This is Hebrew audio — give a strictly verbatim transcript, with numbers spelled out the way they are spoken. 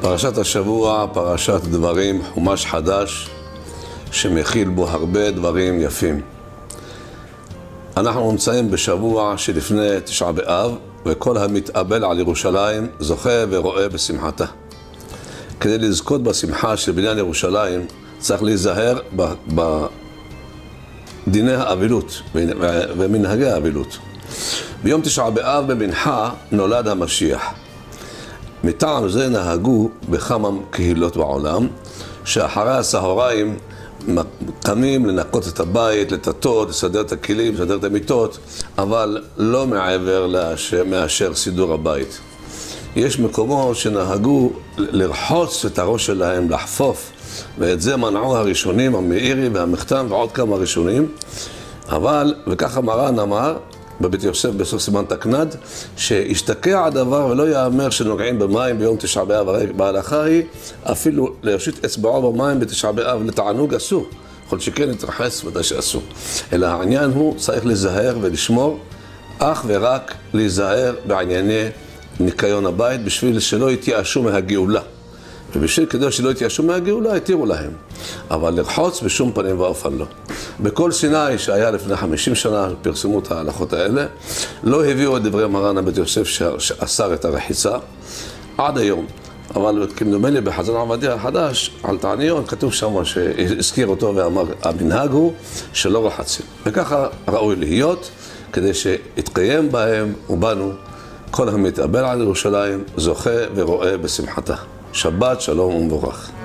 פרשת השבוע, פרשת דברים, חומש חדש, שמכיל בו הרבה דברים יפים. אנחנו נמצאים בשבוע שלפני תשעה באב, וכל המתאבל על ירושלים זוכה ורואה בשמחתה. כדי לזכות בשמחה של בניין ירושלים, צריך להיזהר בדיני האבילות ומנהגי האבילות. ביום תשעה באב במנחה נולד המשיח. מטעם זה נהגו בכמה קהילות בעולם, שאחרי הסהריים קמים לנקות את הבית, לטטות, לסדר את הכלים, לסדר את המיטות, אבל לא מעבר מאשר סידור הבית. יש מקומות שנהגו לרחוץ את הראש שלהם, לחפוף, ואת זה מנעו הראשונים, המאירי והמכתם ועוד כמה ראשונים. אבל, וככה מרן אמר, בבית יוסף בסוף סימן תקנד, שהשתקע הדבר ולא יאמר שנוגעים במים ביום תשעה באב. בהלכה היא אפילו להושיט אצבעו במים בתשעה באב לתענוג אסור, יכול שכן להתרחץ ודאי שאסור. אלא העניין הוא צריך להיזהר ולשמור, אך ורק להיזהר בענייני ניקיון הבית, בשביל שלא יתייאשו מהגאולה. ובשביל כדי שלא יתייאשו מהגאולה, התירו להם. אבל לרחוץ בשום פנים ואופן לא. בכל סיני שהיה לפני חמישים שנה, פרסמו את ההלכות האלה, לא הביאו את דברי מרן הבית יוסף שאסר את הרחיצה עד היום. אבל כמדומה לי בחזון עובדיה החדש, על תעניות, כתוב שם שהזכיר אותו ואמר, המנהג הוא שלא רחצים. וככה ראוי להיות, כדי שיתקיים בהם ובנו כל המתאבל על ירושלים זוכה ורואה בשמחתה. שבת שלום ומבורך.